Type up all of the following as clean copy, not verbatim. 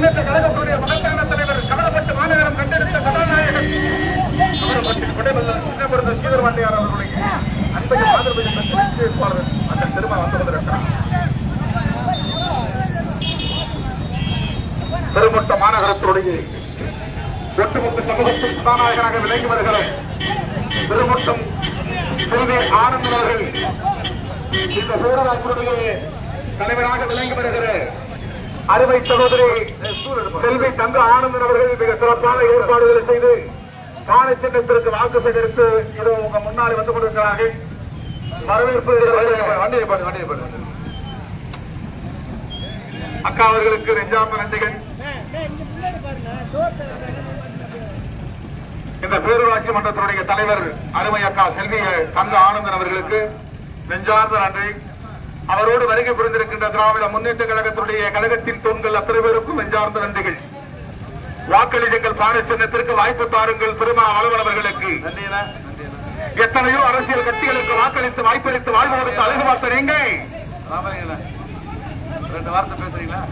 முன்னேற்ற கழகத்துடைய மகத்தான தலைவர் கமலப்பட்டு மாநகரம் கண்டெடுத்த கதாநாயகன் கமலப்பட்டின் கொடைவல்ல சீதர்வாண்டியார் அவர்களுடைய அன்பையும் ஆதரவையும் பெற்று அந்த திரும்ப வந்து கொண்டிருக்கிறார். பெருமொட்ட மாநகரத்துடைய ஒட்டுமொத்த சமூகத்தின் கதாநாயகனாக விளங்கி வருகிற பெருமொட்டம் செல்வி ஆனந்த் அவர்கள் இந்த பேரராட்சியுடைய தலைவராக விளங்கி வருகிற அருமை சகோதரி செல்வி தங்க ஆனந்தன் அவர்கள் மிக சிறப்பான ஏற்பாடுகளை செய்து காண சின்னத்திற்கு வாக்கு சேகரித்து இது உங்க முன்னாலே வந்து கொண்டிருக்கிறார்கள். வரவேற்பு அக்கா அவர்களுக்கு நெஞ்சார்ந்த நன்றிகள். இந்த பேரூராட்சி மன்றத்தினுடைய தலைவர் அருமை அக்கா செல்வி தங்க ஆனந்தன் அவர்களுக்கு நெஞ்சார்ந்த நன்றி. அவரோடு வருகை புரிந்திருக்கின்ற திராவிட முன்னேற்ற கழகத்தினுடைய கழகத்தின் தூண்கள் அத்தனை பேருக்கும் நெஞ்சார்ந்த நன்றிகள். வாக்களிடுங்கள் பாட சின்னத்திற்கு வாய்ப்பு தாருங்கள் பெருமா அலுவலர்களுக்கு. எத்தனையோ அரசியல் கட்சிகளுக்கு வாக்களித்து வாய்ப்பளித்து வாழ்வு கொடுத்து அழகு பார்த்த நீங்க ரெண்டு வார்த்தை பேசுறீங்களா?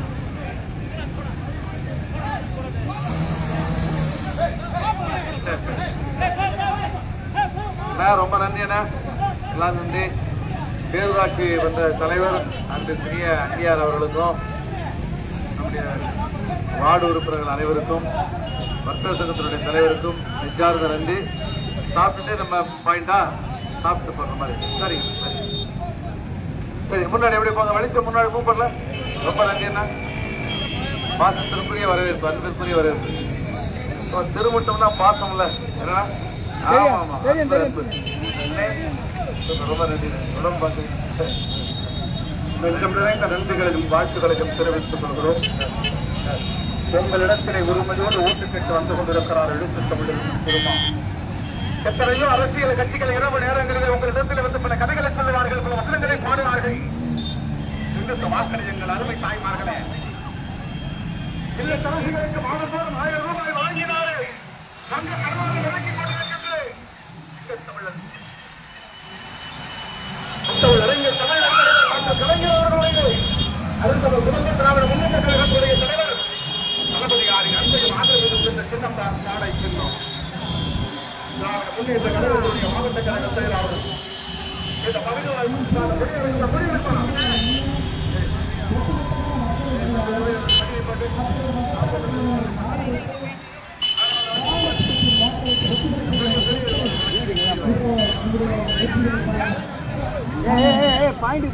ரொம்ப நன்றி அண்ணா, எல்லாம் நன்றி. பேரூராட்சி வந்த தலைவர் அன்பிற்குரிய அங்கியார் அவர்களுக்கும் நம்முடைய வார்டு உறுப்பினர்கள் அனைவருக்கும் வர்த்தக சங்கத்தினுடைய தலைவருக்கும் நெஞ்சார்ந்த நன்றி. சாப்பிட்டுட்டு நம்ம பாயிண்டா சாப்பிட்டு போடுற மாதிரி. சரிங்க சரி சரி, முன்னாடி எப்படி போங்க, வெளிச்சம் முன்னாடி கூப்பிடல. ரொம்ப நன்றி அண்ணா. பாசத்திற்குரிய வரவேற்பு, அன்பிற்குரிய வரவேற்பு. திருமட்டம்னா பாசம்ல என்ன? ரொம்ப நன்றி. உடம்பு நன்றிகளையும் வாழ்த்துக்களையும் தெரிவித்துக் கொள்கிறோம். உங்களிடத்திலே உரிமையோடு ஓட்டு கேட்டு வந்து கொண்டிருக்கிறார் எழுத்து தமிழர் திருமா. எத்தனையோ அரசியல் கட்சிகள் இரவு நேரங்களில் உங்களிடத்தில் வந்து பல கதைகளை சொல்லுவார்கள், பல வசனங்களை பாடுவார்கள். வாக்களியுங்கள் அருமை தாய்மார்களே. இல்ல தரசிகளுக்கு மாதத்தோறும் 1000 ரூபாய் வழங்கினாரே தங்க கடவுளை விலக்கிக் கொண்டிருக்கின்ற தமிழர் அடுத்த குடும்ப திராவிட முன்னேற்ற கழகத்துடைய தலைவர் தளபதியாரின் அன்பையும் ஆதரவு சின்னம் தான் நாடை சின்னம். திராவிட முன்னேற்ற கழகத்துடைய மாவட்ட கழக செயலாளர் இந்த பகுதியில் பாயிண்ட்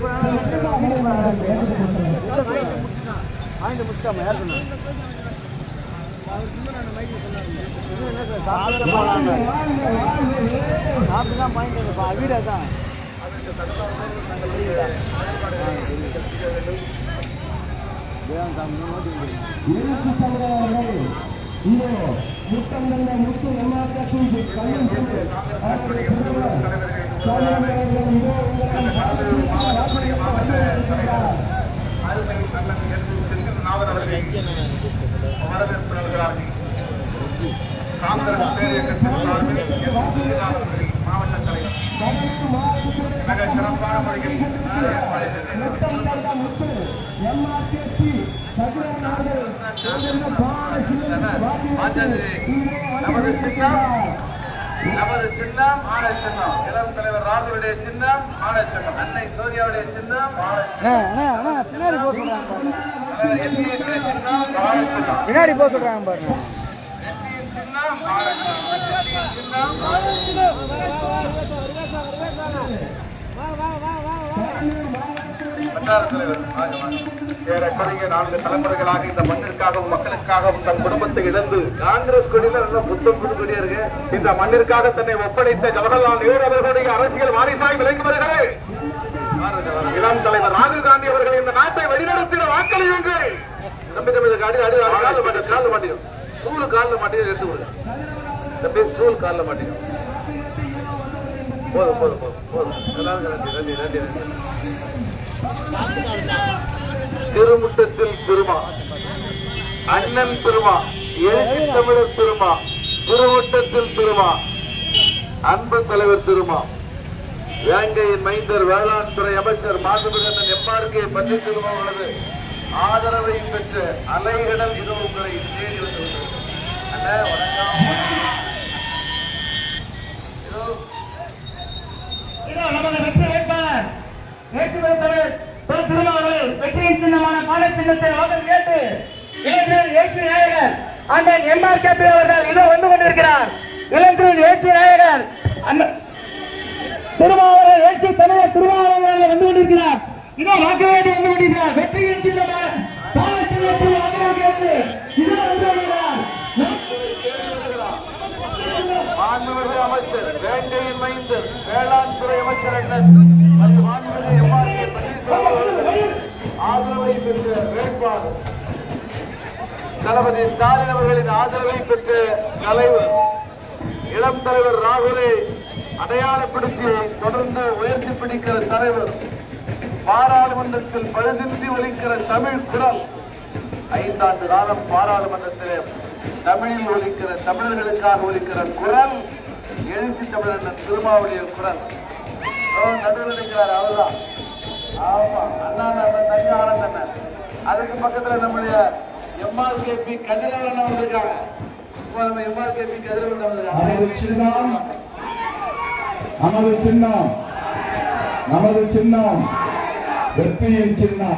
முடிச்சாம யார் சொன்னா சாப்பிட்டுதான் பாயிண்ட் வீடா தான் முத்து வரவேற்பு நல்கிறார்கள். காங்கிரஸ் மாவட்ட தலைவர் மிக சிறப்பான முறையில் நமது சின்னம் ஆணை சின்னம். இளம் தலைவர் ராகுலுடைய சின்னம் ஆணை சின்னம். அன்னை சோனியாவுடைய சின்னம் பின்னாடி போக சொல்றாங்க பாருங்க. ஏறக்குறைய 4 தலைமுறைகளாக இந்த மண்ணிற்காகவும் மக்களுக்காகவும் தன் குடும்பத்தை இழந்து காங்கிரஸ் கொடியில நல்ல புத்தம் புது கொடியா இருக்கு. இந்த மண்ணிற்காக தன்னை ஒப்படைத்த ஜவஹர்லால் நேரு அவர்களுடைய அரசியல் வாரிசாய் விளங்கி வருகிறது இளம் தலைவர் ராகுல் காந்தி அவர்கள் இந்த நாட்டை வழிநடத்தின வாக்களியுங்கள். தம்பி தம்பி காலில் மாட்டிடும் ஸ்கூலு காலில் மாட்டியும் எடுத்து கொடுங்க. தம்பி ஸ்கூல் காலில் மாட்டிடும். போதும் போதும் போதும் போதும். எல்லாருக்கும் நன்றி நன்றி நன்றி நன்றி. திருமுட்டத்தில் திருமா, அண்ணன் திருமா, எழுச்சி தமிழர் திருமா, திருமுட்டத்தில் திருமா, அன்பு தலைவர் திருமா, வேங்கையின் மைந்தர் வேளாண் துறை அமைச்சர் மாண்புமிகு எம்ஆர்கே பன்னீர்செல்வம் அவர்களது ஆதரவை பெற்ற அலைகடல் இது உங்களை தேடி வந்துள்ளது. நமது வெற்றி வேட்பாளர் வேட்சி பெறுத்தவர் திருமாவளவன் வெற்றியின் சின்னமான பாலை சின்னத்தை வாக்கு கேட்டு எழுச்சி நாயகர் அண்ணன் MRKP அவர்கள் இதோ வந்து கொண்டிருக்கிறார். இளைஞரின் எழுச்சி நாயகர் திருமாவளவன் எழுச்சி தலைவர் திருமாவளவன் வந்து கொண்டிருக்கிறார். இதோ வாக்கு வேண்டி வந்து கொண்டிருக்கிறார். வெற்றியின் சின்னமான பாலை சின்னத்தை வாக்கு கேட்டு இதோ வந்து கொண்டிருக்கிறார். மாண்புமிகு அமைச்சர் வேங்கையின் மைந்தர் வேளாண் துறை அமைச்சர் அண்ணன் மற்றும் மாண்புமிகு MRK ஆதரவை பெற்ற வேட்பாளர் தளபதி ஸ்டாலின் அவர்களின் ஆதரவை பெற்ற தலைவர் இளம் தலைவர் ராகுலை அடையாளப்படுத்தி தொடர்ந்து உயர்த்தி பிடிக்கிற தலைவர் பாராளுமன்றத்தில் பழுதின்றி ஒலிக்கிற தமிழ் குரல் 5 ஆண்டு காலம் பாராளுமன்றத்தில் தமிழில் ஒலிக்கிற தமிழர்களுக்காக ஒலிக்கிற குரல் எழுச்சி தமிழன் திருமாவளியின் குரல் நடுவில் இருக்கிறார். அவர்தான் ஆமா அண்ணா தங்க ஆனந்தன். அதுக்கு பக்கத்துல நம்முடைய MRKP கதிரவன் அவர்களுக்காக MRKP கதிரவன் நமது சின்னம் வெற்றியின் சின்னம்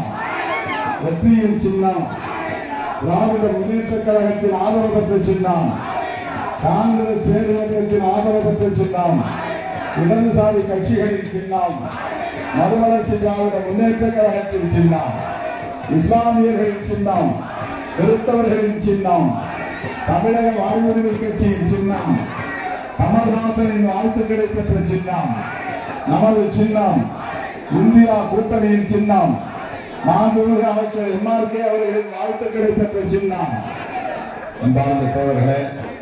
திராவிட முன்னேற்ற கழகத்தின் ஆதரவு பெற்ற சின்னம், காங்கிரஸ் பேரியக்கத்தின் ஆதரவு பெற்ற சின்னம், இடதுசாரி கட்சிகளின் சின்னம், மறுமலர்ச்சி திராவிட முன்னேற்ற கழகத்தின் சின்னம், இஸ்லாமியர்களின் சின்னம், கிறிஸ்தவர்களின் சின்னம், தமிழக வாழ்வுரிமை கட்சியின் சின்னம், கமல்ஹாசனின் வாழ்த்துக்களை பெற்ற சின்னம், நமது சின்னம், இந்தியா கூட்டணியின் சின்னம், மாண்புமிகு அமைச்சர் MRK அவர்களின் வாழ்த்துக்களை பெற்ற சின்னம். அன்பார்ந்த தோழர்களே,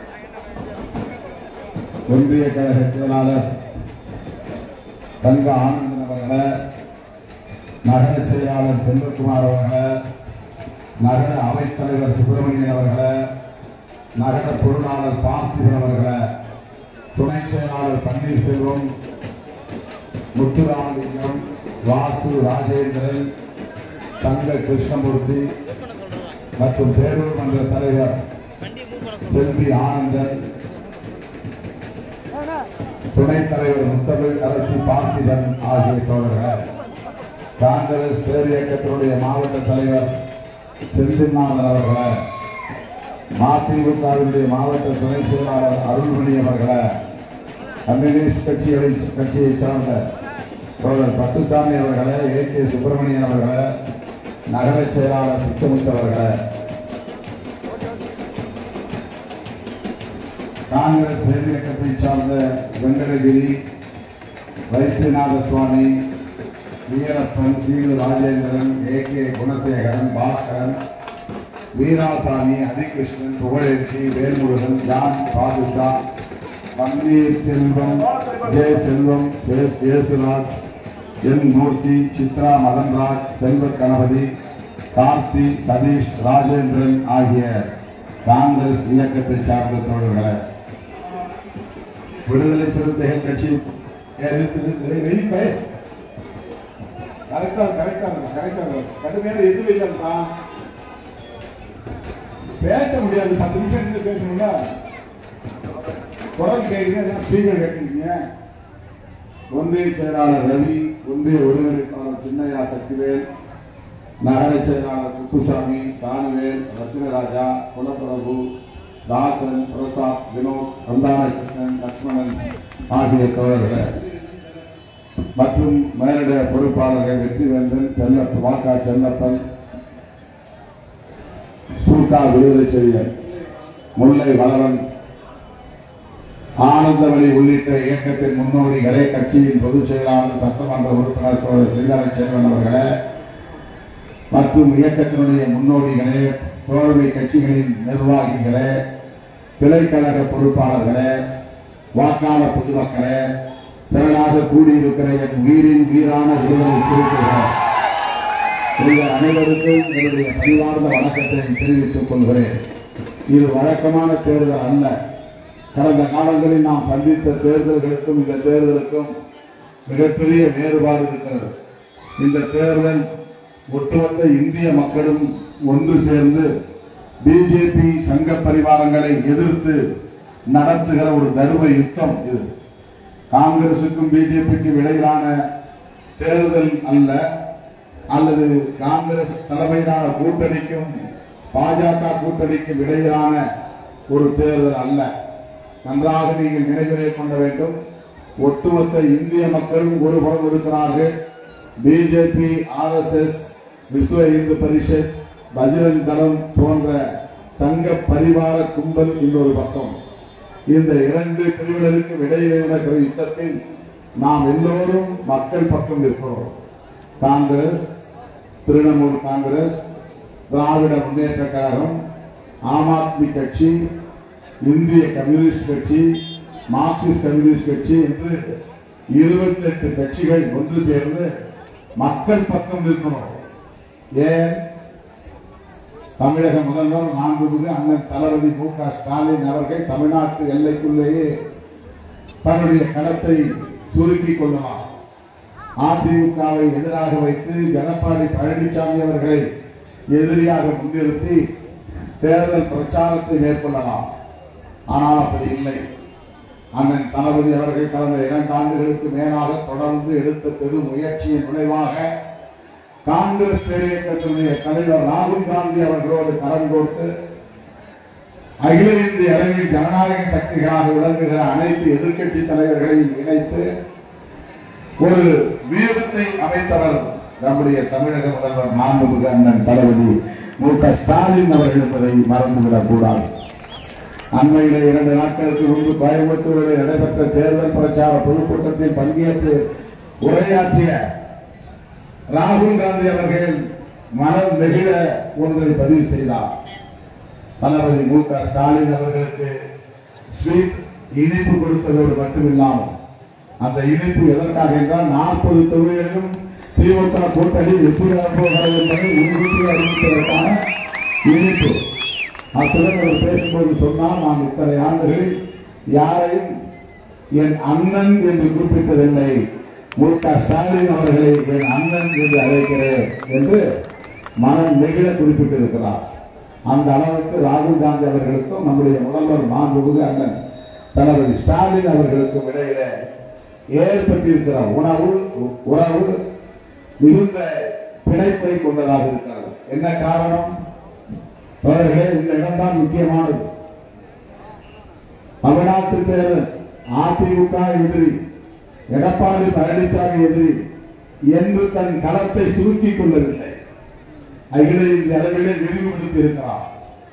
ஒன்றிய கழக செயலாளர் தங்க ஆனந்தன் அவர்களே, நகர செயலாளர் செல்வகுமார் அவர்களே, நகர அவைத்தலைவர் சுப்பிரமணியன் அவர்களே, நகர பொருளாளர் பார்த்திபன் அவர்களே, துணை செயலாளர் பன்னீர்செல்வம், முத்துராமலிங்கம், வாசு ராஜேந்திரன், தங்க கிருஷ்ணமூர்த்தி மற்றும் பேரூர் மன்ற தலைவர் செல்வி ஆனந்தன், துணைத் தலைவர் முத்தமிழ் அரசு பார்த்திபன் ஆகிய தோழர்கள், காங்கிரஸ் பேரியக்கத்தினுடைய மாவட்ட தலைவர் செந்தில்நாதன் அவர்களே, மதிமுகவினுடைய மாவட்ட துணை செயலாளர் அருள்மணி அவர்களே, கம்யூனிஸ்ட் கட்சியை சார்ந்த தோழர் பட்டுசாமி அவர்களே, AK சுப்பிரமணியன் அவர்களே, நகர செயலாளர் சுத்தமுத்து அவர்களே, காங்கிரஸ் பேரியக்கத்தை சார்ந்த வெங்கடகிரி, வைத்தியநாத சுவாமி, வீரப்பன், சீடு Rajendran, AK Gunasekaran, Baskaran, Veerasamy, Harikrishnan, Pugazhendhi, Velmurugan, John Badusha, Panneer Selvam, Jayaselvam, Yesuraj, N Moorthy, Chitra Madanraj, Selva Ganapathy, Karthi, Satish, Rajendran ஆகிய காங்கிரஸ் இயக்கத்தை சார்ந்த தோழர்களே, விடுதலை சிறுத்தைகள் கட்சி கடுமையான எதிர்வைகள் தான் பேச முடியாது. 10 நிமிஷம் பேசணும்ல, குரல் கேட்குறீங்க, ஸ்பீக்கர் கேட்குறீங்க. ஒன்றிய செயலாளர் ரவி, ஒன்றிய ஒருங்கிணைப்பாளர் சின்னையா சக்திவேல், நகர செயலாளர் குப்புசாமி, தானுவேல், ரத்தினராஜா, குலப்பிரபு, தாசன், பிரசாத், வினோத், சந்தானகிருஷ்ணன், லட்சுமணன் ஆகிய தோழர்கள் மற்றும் மேலிட பொறுப்பாளர்கள் வெற்றிவேந்தன், வாக்கா செல்லப்பன், சூட்டா விடுதலை செழியன், முல்லை வளவன், ஆனந்தவழி உள்ளிட்ட இயக்கத்தின் முன்னோடிகளே, கட்சியின் பொதுச் செயலாளர் சட்டமன்ற உறுப்பினர் தோழர் சிங்கார சேவன் அவர்களே மற்றும் இயக்கத்தினுடைய முன்னோடிகளே, தோழமை கட்சிகளின் நிர்வாகிகளே, கிளைக்கழக பொறுப்பாளர்களே, வாக்காளர் பொதுமக்களே, திரளாக கூடியிருக்கிற என் உயிரின் உயிரான விடுதலை சிறுத்தைகள் உங்கள் அனைவருக்கும் என்னுடைய பணிவார்ந்த வணக்கத்தை தெரிவித்துக் கொள்கிறேன். இது வழக்கமான தேர்தல் அல்ல. கடந்த காலங்களில் நாம் சந்தித்த தேர்தல்களுக்கும் இந்த தேர்தலுக்கும் மிகப்பெரிய வேறுபாடு இருக்கிறது. இந்த தேர்தல் ஒட்டுமொத்த இந்திய மக்களும் ஒன்று சேர்ந்து பிஜேபி சங்க பரிவாரங்களை எதிர்த்து நடத்துகிற ஒரு தர்ம யுத்தம் இது. காங்கிரசுக்கும் பிஜேபிக்கும் இடையிலான தேர்தல் அல்ல, அல்லது காங்கிரஸ் தலைமையிலான கூட்டணிக்கும் பாஜக கூட்டணிக்கும் இடையிலான ஒரு தேர்தல் அல்ல. நன்றாக நீங்கள் நினைவிலே கொள்ள வேண்டும். ஒட்டுமொத்த இந்திய மக்களும் ஒரு புறம் இருக்கிறார்கள். பிஜேபி, RSS, விஸ்வ இந்து பரிஷத், பஜ்ரங் தளம் போன்ற சங்க பரிவார கும்பல் இன்னொரு பக்கம். இந்த இரண்டு பிரிவினருக்கும் இடையிலே நடக்கிற யுத்தத்தில் நாம் எல்லோரும் மக்கள் பக்கம் இருக்கிறோம். காங்கிரஸ், திரிணாமுல் காங்கிரஸ், திராவிட முன்னேற்ற கழகம், ஆம் ஆத்மி கட்சி, இந்திய கம்யூனிஸ்ட் கட்சி, மார்க்சிஸ்ட் கம்யூனிஸ்ட் கட்சி என்று 28 கட்சிகள் ஒன்று சேர்ந்து மக்கள் பக்கம் இருக்கிறோம். ஏன்? தமிழக முதல்வர் மாண்புமிகு அண்ணன் தளபதி மு.க. ஸ்டாலின் அவர்கள் தமிழ்நாட்டு எல்லைக்குள்ளேயே தன்னுடைய களத்தை சுருக்கிக் கொள்ளலாம். அதிமுகவை எதிராக வைத்து எடப்பாடி பழனிசாமி அவர்களை எதிரியாக முன்னிறுத்தி தேர்தல் பிரச்சாரத்தை மேற்கொள்ளலாம். ஆனால் அப்படி இல்லை. அண்ணன் தளபதி அவர்கள் கடந்த 2 ஆண்டுகளுக்கு மேலாக தொடர்ந்து எடுத்த பெரும் முயற்சியின் விளைவாக காங்கிரஸ் பேரியக்கத்தினுடைய தலைவர் ராகுல் காந்தி அவர்களோடு கரம் கோர்த்து அகில இந்திய அளவில் ஜனநாயக சக்திகளாக விளங்குகிற அனைத்து எதிர்க்கட்சி தலைவர்களையும் இணைத்து ஒரு வியூகத்தை அமைத்தவர் நம்முடைய தமிழக முதல்வர் மாண்புமிகு அண்ணன் தளபதி மு.க. ஸ்டாலின் அவர்கள் என்பதை மறந்துவிடக் கூடாது. அண்மையிலே 2 நாட்களுக்கு முன்பு கோயம்புத்தூரில் நடைபெற்ற தேர்தல் பிரச்சார பொதுக்கூட்டத்தில் பங்கேற்று உரையாற்றிய ராகுல் காந்தி அவர்கள் மனம் நெகிழ ஒன்றை பதிவு செய்தார். தளபதி மு.க. ஸ்டாலின் அவர்களுக்கு ஸ்வீட் இனிப்பு கொடுத்ததோடு மட்டுமில்லாமல் அந்த இனிப்பு எதற்காக என்றால் 40 தொகுதிகளிலும் திமுக கூட்டணி வெற்றியாக போகிறது என்பதை முன்கூட்டி அறிவிப்பதற்கான இனிப்பு. அத்துடன் அவர் பேசும்போது சொன்னால், நான் இத்தனை ஆண்டுகளில் யாரையும் என் அண்ணன் என்று குறிப்பிட்டதில்லை, மு.க. ஸ்டாலின் அவர்களை என் அண்ணன் என்று அழைக்கிறேன் என்று மனம் நெகிழ குறிப்பிட்டிருக்கிறார். அந்த அளவுக்கு ராகுல் காந்தி அவர்களுக்கும் நம்முடைய முதல்வர் மாண்புமிகு அண்ணன் தளபதி ஸ்டாலின் அவர்களுக்கும் இடையிலே ஏற்பட்டிருக்கிற உறவு மிகுந்த பிணைப்பை கொண்டதாக இருக்கிறது. என்ன காரணம்? அவர்களே, இந்த இடம்தான் முக்கியமானது. தமிழ்நாட்டு தேர்தல் அதிமுக எதிரி, எடப்பாடி பழனிசாமி எதிரி என்று தன் களத்தை சுருக்கிக் கொள்ளவில்லை, அகில இந்திய அளவிலே விரிவுபடுத்தி இருக்கிறார்.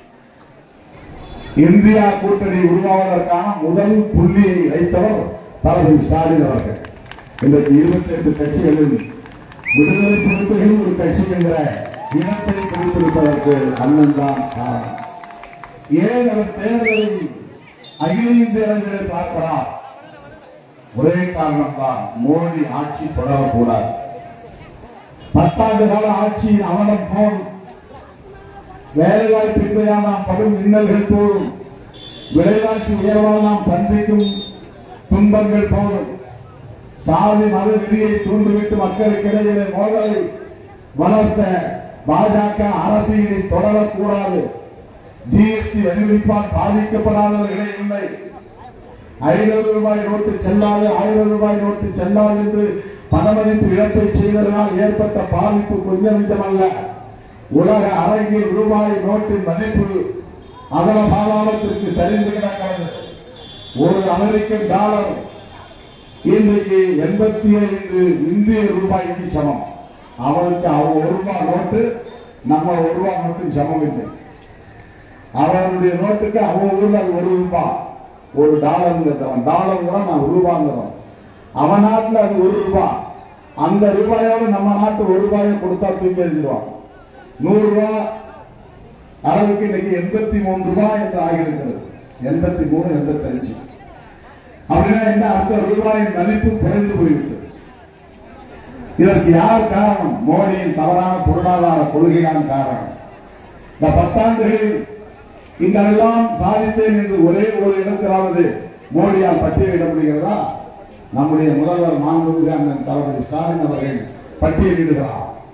இந்தியா கூட்டணி உருவாவதற்கான முதல் புள்ளியை வைத்தவர் தளபதி ஸ்டாலின் அவர்கள். இன்றைக்கு 28 கட்சிகளில் விடுதலை சிறுத்தைகள் ஒரு கட்சி என்கிற இனத்தை கொடுத்திருப்பதற்கு அண்ணன் தான் காரணம். ஏன் அவர் தேர்தலை அகில இந்திய அளவில் பார்க்கிறார்? ஒரே காரணம் தான், மோடி ஆட்சி தொடரக்கூடாது. 10 ஆண்டு கால ஆட்சியின் அவலம் போதும், வேலைவாய்ப்பின்மையால் நாம் படும் இன்னல்கள் போதும், விலைவாசி உயர்வால் நாம் சந்திக்கும் துன்பங்கள் போதும், சாதி மத வெறியை தூண்டிவிட்டு மக்களுக்கு இடையிலே மோதலை வளர்த்த பாஜக அரசியலை தொடரக்கூடாது. ஜிஎஸ்டி வரிவிதிப்பால் பாதிக்கப்படாதவர்களே இல்லை. 500 ரூபாய் நோட்டு செல்லாது, 1000 ரூபாய் நோட்டு செல்லாது என்று பணமதிப்பு இழப்பை செய்ததனால் ஏற்பட்ட பாதிப்பு கொஞ்சம் நெஞ்சமல்ல. உலக அரங்கில் ரூபாய் நோட்டின் மதிப்பு அதன பாதாளத்திற்கு சரிந்து கிடக்கிறது. ஒரு அமெரிக்கன் டாலர் இன்றைக்கு 85 இந்திய ரூபாய்க்கு சமம். அவருக்கு அவங்க 1 ரூபாய் நோட்டு நம்ம 1 ரூபாய் நோட்டு சமம் இல்லை. அவருடைய நோட்டுக்கு அவங்க ஊர்ல அது 1 ரூபாய், ஒரு டாலருங்கிறவன் டாலருங்கிறோம், நான் ரூபாங்கிறோம். அவன் நாட்டுல அது 1 ரூபாய். அந்த ரூபாயோட நம்ம நாட்டு 1 ரூபாயை கொடுத்தா தூக்கி எழுதிடுவான். 100 ரூபாய் அளவுக்கு இன்னைக்கு 83 ரூபாய் என்று ஆகியிருக்கிறது. 83, 85 அப்படின்னா என்ன அர்த்தம்? ரூபாயின் மதிப்பு குறைந்து போய்விட்டது. இதற்கு யார் காரணம்? மோடியின் தவறான பொருளாதார கொள்கைதான் காரணம். இந்த 10 ஆண்டுகளில் இங்கெல்லாம் சாதித்தேன் என்று ஒரே ஒரு இடத்திலாவது மோடியால் பட்டியலிட முடிகிறதா? நம்முடைய முதல்வர் மாண்புமிகு அண்ணன் தளபதி ஸ்டாலின் அவர்கள் பட்டியலிடுகிறார்.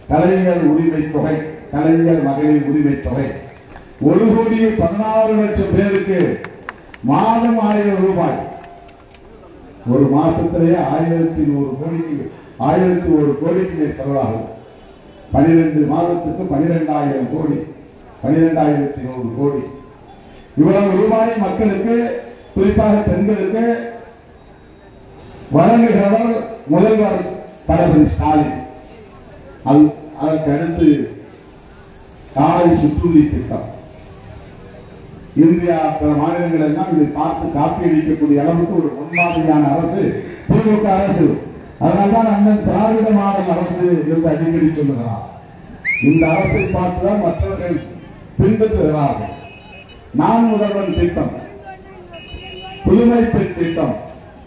கலைஞர் உரிமை தொகை, கலைஞர் மகளிர் உரிமை தொகை 1,16,00,000 பேருக்கு மாதம் 1000 ரூபாய். ஒரு மாசத்திலேயே 1,100 கோடிக்கு மேல் செலவாகும். 12 மாதத்துக்கு 12,000 கோடி, 12,100 கோடி. இவ்வளவு ரூபாய் மக்களுக்கு, குறிப்பாக பெண்களுக்கு வழங்குகிறவர் முதல்வர் தளபதி ஸ்டாலின். அதற்கு அடுத்து காலை சுற்றுலி திட்டம். இந்தியா பிற மாநிலங்கள் எல்லாம் இதை பார்த்து காப்பி அளிக்கக்கூடிய அளவுக்கு ஒரு முன்மாதிரியான அரசு திமுக அரசு. அதனால்தான் அண்ணன் திராவிட மாடல் அரசு என்று அடிக்கடி சொல்லுகிறார். இந்த அரசை பார்த்துதான் மற்றவர்கள் பின்பற்றுகிறார்கள். நான் முதல்வன் திட்டம், புதுமை பெண் திட்டம்,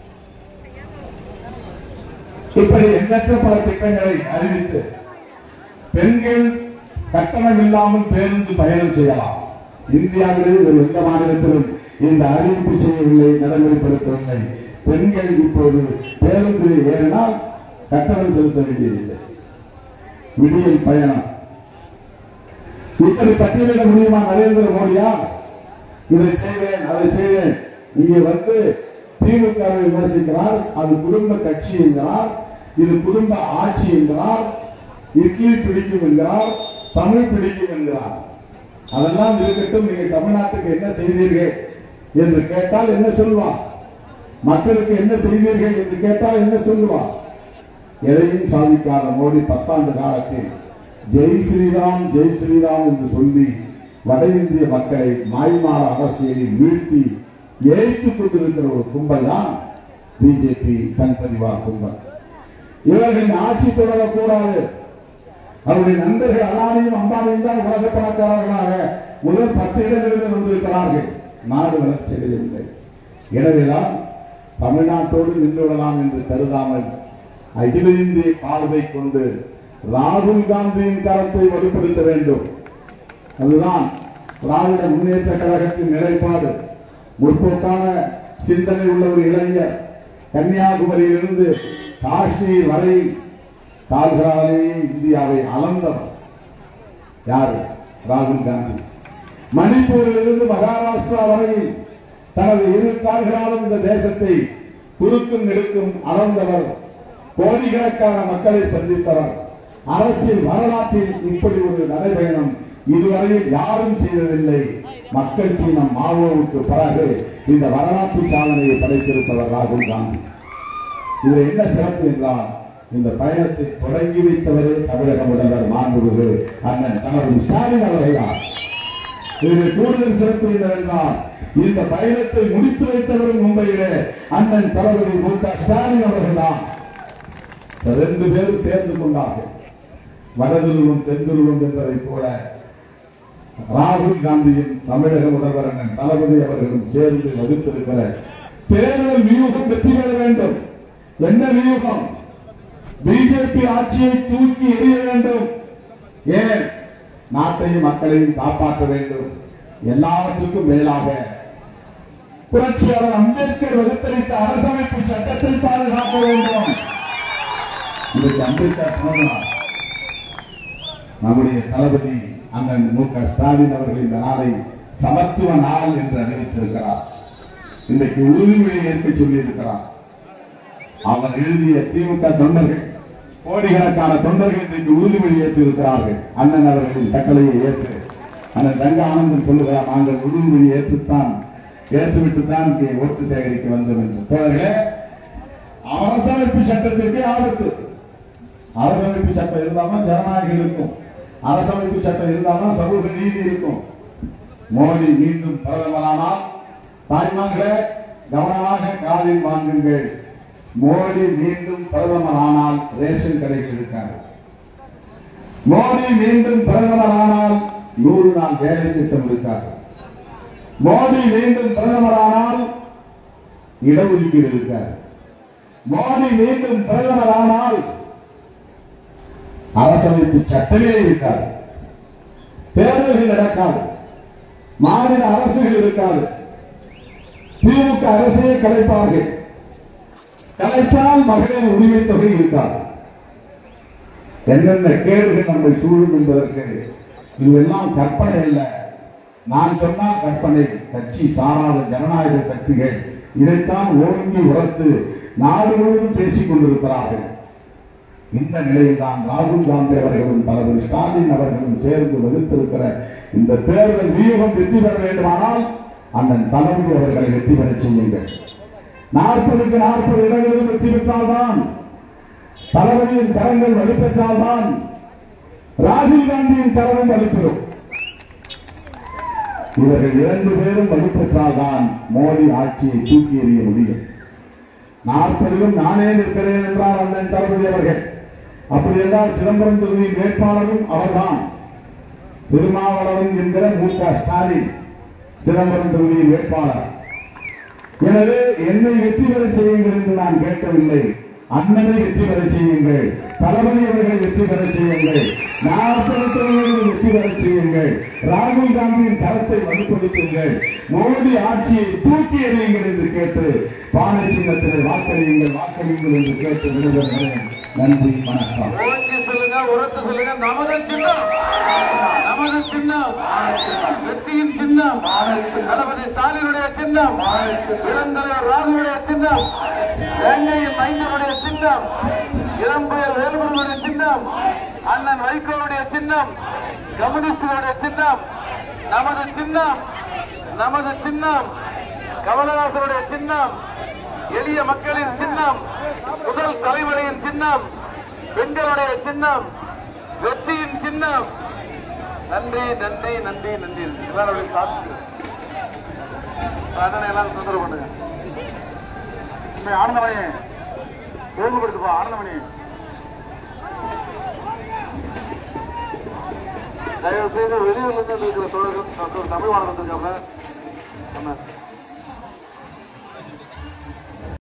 இப்படி எண்ணற்ற பல திட்டங்களை அறிவித்து பெண்கள் கட்டணம் இல்லாமல் பேருந்து பயணம் செய்யலாம். இந்தியாவிலே ஒரு எந்த மாநிலத்திலும் இந்த அறிவிப்பு செய்யவில்லை, நடைமுறைப்படுத்தவில்லை. பெண்கள் இப்போது பேருந்தில் ஏறினால் கட்டணம் செலுத்த வேண்டியதில்லை. விடியல் பயணம் இப்படி பட்டியலிட முடியுமா நரேந்திர மோடியா? இதை செய்வேன், அதை செய்வேன். இங்கே வந்து திமுகவை விமர்சிக்கிறார். அது குடும்ப கட்சி என்கிறார், இது குடும்ப ஆட்சி என்கிறார், இட்லி பிடிக்கும் என்கிறார், தமிழ் பிடிக்கும் என்கிறார். அதெல்லாம் இருக்கட்டும். நீங்க தமிழ்நாட்டுக்கு என்ன செய்தீர்கள் என்று கேட்டால் என்ன சொல்வார்? மக்களுக்கு என்ன செய்தீர்கள் என்று கேட்டால் என்ன சொல்லுவார்? எதையும் சாதிக்காத மோடி 10 ஆண்டு காலத்தில் ஜெய் ஸ்ரீராம் ஜெய் ஸ்ரீராம் என்று சொல்லி வட இந்திய மக்களை மாய்மால அரசியலில் வீழ்த்தி ஏய்த்துக் கொண்டிருக்கிற ஒரு கும்பல் தான் பிஜேபி சங் பரிவார் கும்பல். இவர்களின் ஆட்சி தொடரக்கூடாது. அவருடைய நண்பர்கள் அதானியும் அம்பானியும் தான் உலக பணக்காரர்களாக முதல் 10 இடங்களில் வந்திருக்கிறார்கள். நாடு வளர்ச்சியில் இல்லை. எனவேதான் தமிழ்நாட்டோடு நின்றுவிடலாம் என்று கருதாமல் அகில இந்திய பார்வை கொண்டு ராகுல் காந்தியின் கருத்தை வலுப்படுத்த வேண்டும். அதுதான் திராவிட முன்னேற்ற கழகத்தின் நிலைப்பாடு. முற்போக்கான சிந்தனை உள்ள ஒரு இளைஞர் கன்னியாகுமரியிலிருந்து காஷ்மீர் வரை கால்களாலேயே இந்தியாவை அளந்தவர் யாரு? ராகுல் காந்தி. மணிப்பூரிலிருந்து மகாராஷ்டிரா வரையில் தனது 2 கால்களாலும் இந்த தேசத்தை குறுக்கும் நெடுக்கும் அளந்தவர். கோடிக்கணக்கான மக்களை சந்தித்தவர். அரசியல் வரலாற்றில் இப்படி ஒரு நடைபயணம் இதுவரையில் யாரும் செய்ததில்லை. மக்கள் சீனம் மாவோவுக்கு பிறகு இந்த வரலாற்று சாதனையை படைத்திருப்பவர் ராகுல் காந்தி. இதுல என்ன சிறப்பு என்றால், இந்த பயணத்தை தொடங்கி வைத்தவரே தமிழக முதல்வர் மாண்புமிகு அண்ணன் தளபதி ஸ்டாலின் அவர்கள்தான். இதில் கூடுதல் சிறப்பு என்னவென்றால், இந்த பயணத்தை முடித்து வைத்தவரும் மும்பையிலே அண்ணன் தளபதி மு.க. ஸ்டாலின் அவர்கள்தான். 2 பேரும் சேர்ந்து கொண்டார்கள். வடதுருவம் தென்துருவம் என்பதை போல ராகுல் காந்தியும் தமிழக முதல்வர் அண்ணன் தளபதி அவர்களும் சேர்ந்து வகுத்திருக்கிற தேர்தல் வியூகம் வெற்றி பெற வேண்டும். என்ன வியூகம்? பிஜேபி ஆட்சியை தூக்கி எறிய வேண்டும். ஏன்? நாட்டையும் மக்களையும் காப்பாற்ற வேண்டும். எல்லாவற்றுக்கும் மேலாக புரட்சியாளர் அம்பேத்கர் வகுத்தளித்த அரசமைப்பு சட்டத்தை பாதுகாக்க வேண்டும். இன்றைக்கு அம்பேத்கர் சொன்னார். நம்முடைய தளபதி அண்ணன் மு.க. ஸ்டாலின் அவர்கள் இந்த நாளை சமத்துவ நாள் என்று அறிவித்திருக்கிறார். இன்றைக்கு உறுதிமொழி ஏற்க சொல்லி இருக்கிறார். அவர் எழுதிய திமுக தொண்டர்கள், கோடிக்கணக்கான தொண்டர்கள் இன்றைக்கு உறுதிமொழி ஏற்றிருக்கிறார்கள். அண்ணன் அவர்களின் கட்டளையை ஏற்று அண்ணன் தங்க ஆனந்தன் சொல்லுகிறார், நாங்கள் உறுதிமொழி ஏற்றுவிட்டுத்தான் இங்கே ஓட்டு சேகரிக்க வந்தோம் என்று. தோழர்களே, அரசமைப்பு சட்டத்திற்கு ஆபத்து. அரசமைப்பு சட்டம் இருந்தால்தான் ஜனநாயகம் இருக்கும். அரசமைப்பு சட்டம் இருந்தால்தான் சமூக நீதி இருக்கும். மோடி மீண்டும் பிரதமரானால், தாய்மார்களே கவனமாக காதில் வாங்குங்கள், மோடி மீண்டும் பிரதமரானால் ரேஷன் கடைகள் இருக்காது. மோடி மீண்டும் பிரதமரானால் 100 நாள் வேலை திட்டம் இருக்காது. மோடி மீண்டும் பிரதமரானால் இடஒதுக்கீடு இருக்காது. மோடி மீண்டும் பிரதமரானால் அரசமைப்பு சட்டமே இருக்காது. தேர்தல்கள் நடக்காது. மாநில அரசுகள் இருக்காது. திமுக அரசையே கலைப்பார்கள். கலைத்தால் மகளிர் உரிமை தொகை இருக்காது. என்னென்ன கேடுகள் நம்மை சூழும் என்பதற்கு இதுவெல்லாம் கற்பனை அல்ல. நான் சொன்னால் கற்பனை. கட்சி சாராத ஜனநாயக சக்திகள் இதைத்தான் ஓங்கி உரத்து நாடு முழுவதும் பேசிக் கொண்டிருக்கிறார்கள். இந்த நிலையில் தான் ராகுல் காந்தி அவர்களும் தளபதி ஸ்டாலின் அவர்களும் சேர்ந்து வகுத்திருக்கிற இந்த தேர்தல் வியூகம் வெற்றி பெற வேண்டுமானால் அண்ணன் தளபதி அவர்களை வெற்றி பெற செய்யுங்கள். 40க்கு 40 இடங்களில் வெற்றி பெற்றால்தான், தளபதியின் கரங்கள் வலுப்பெற்றால்தான் ராகுல் காந்தியின் கரமும் வலுப்பெறும். இவர்கள் 2 பேரும் வலுப்பெற்றால்தான் மோடி ஆட்சியை தூக்கி எறிய முடியும். 40லும் நானே நிற்கிறேன் என்றார் அண்ணன் தளபதி அவர்கள். அப்படி என்றால் சிதம்பரம் தொகுதியின் வேட்பாளரும் அவர்தான். திருமாவளவன் என்கிற மு.க. ஸ்டாலின் சிதம்பரம் தொகுதியின் வேட்பாளர். எனவே என்னை வெற்றி பெற செய்யுங்கள் என்று நான் கேட்கவில்லை. அண்ணனை வெற்றி பெற செய்யுங்கள், தளபதி அவர்களை வெற்றி பெற செய்யுங்கள், 40 தொகுதிகளில் வெற்றி பெற செய்யுங்கள், ராகுல் காந்தியின் கரத்தை வலுப்படுத்துங்கள், மோடி ஆட்சியை தூக்கி எறியுங்கள் என்று கேட்டு பானை சின்னத்திலே வாக்களியுங்கள் வாக்களியுங்கள் என்று கேட்டு விடுகிறேன். நன்றி, வணக்கம். சொல்லுங்க, உரத்து சொல்லுங்க. நமது சின்னம், நமது சின்னம், வெற்றியின் சின்னம், தளபதி ஸ்டாலினுடைய சின்னம், இளந்தலைவர் ராகுலுடைய சின்னம், வேங்கையின் மைந்தனுடைய சின்னம், இளம்பெயர் வேலுமணியுடைய சின்னம், அண்ணன் வைகோவுடைய சின்னம், கம்யூனிஸ்டுடைய சின்னம், நமது சின்னம், நமது சின்னம், கமலஹாசனுடைய சின்னம், எளிய மக்களின் சின்னம், முதல் தலைமுறையின் சின்னம், பெண்களுடைய சின்னம், வெற்றியின் சின்னம். நன்றி, நன்றி, நன்றி, நன்றி. எல்லாரும் சாப்பிட்டு அண்ணனை எல்லாரும் தொந்தரவு பண்ணுங்க. ஆனந்தமணி ஒழுங்குபடுத்துப்பா. ஆனந்தமணி தயவு செய்து வெளியூர்ல இருந்து இருக்கிற தமிழ் மாணவர்கள் வந்திருக்காங்க.